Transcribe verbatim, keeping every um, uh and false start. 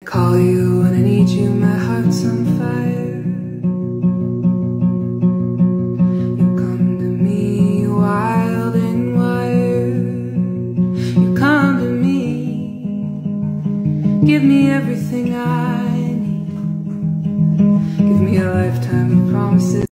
Call you when I need you, my heart's on fire. You come to me wild and wired. You come to me, give me everything I need. Give me a lifetime of promises.